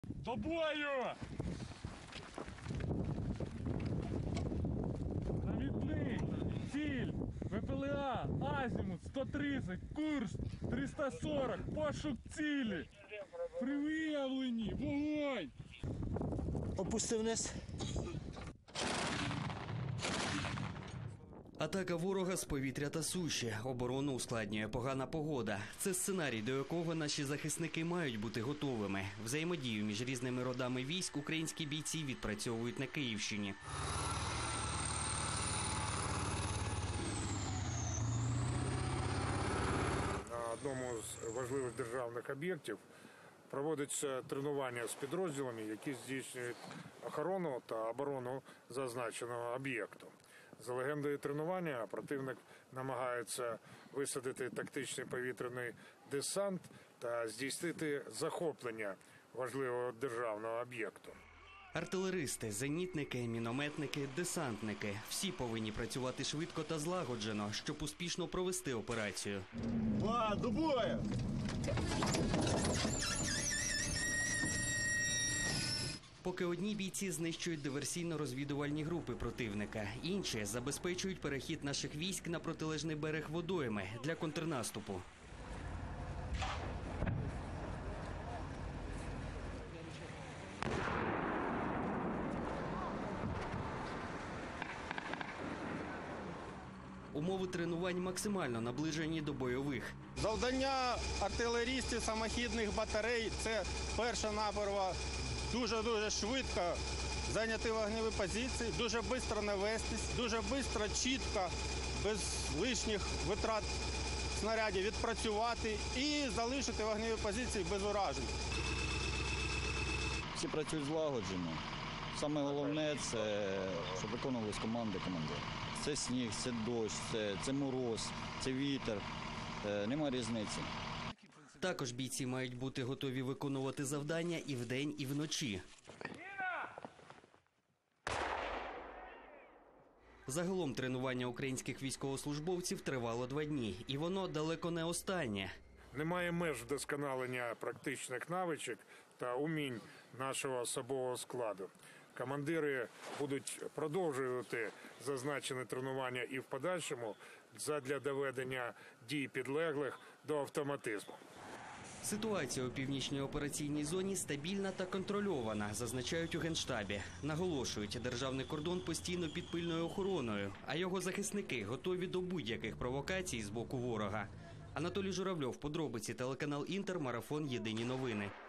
До бою! Навідний! Ціль! ВПЛА! Азімут! 130! Курс! 340! Пошук цілі! При виявленні! Вогонь! Опусти вниз. Атака ворога з повітря та суші. Оборону ускладнює погана погода. Це сценарій, до якого наші захисники мають бути готовими. Взаємодію між різними родами військ українські бійці відпрацьовують на Київщині. На одному з важливих державних об'єктів проводиться тренування з підрозділами, які здійснюють охорону та оборону зазначеного об'єкту. За легендою тренування противник намагається висадити тактичний повітряний десант та здійснити захоплення важливого державного об'єкту. Артилеристи, зенітники, мінометники, десантники – всі повинні працювати швидко та злагоджено, щоб успішно провести операцію. До бою! Поки одні бійці знищують диверсійно-розвідувальні групи противника, інші забезпечують перехід наших військ на протилежний берег водойми для контрнаступу. Умови тренувань максимально наближені до бойових. Завдання артилерістів самохідних батарей – це перша-наперва дуже швидко зайняти вогневі позиції, дуже швидко навестись, дуже швидко, чітко, без лишніх витрат снарядів відпрацювати і залишити вогневі позиції без уражень. Всі працюють злагоджено. Саме головне – це щоб виконувались команди командира. Це сніг, це дощ, це мороз, це вітер. Нема різниці. Також бійці мають бути готові виконувати завдання і вдень, і вночі. Загалом тренування українських військовослужбовців тривало 2 дні, і воно далеко не останнє. Немає меж вдосконалення практичних навичок та умінь нашого особового складу. Командири будуть продовжувати зазначене тренування і в подальшому задля доведення дій підлеглих до автоматизму. Ситуація у північній операційній зоні стабільна та контрольована, зазначають у Генштабі. Наголошують, державний кордон постійно під пильною охороною, а його захисники готові до будь-яких провокацій з боку ворога. Анатолій Журавльов, подробиці, телеканал «Інтер», марафон «Єдині новини».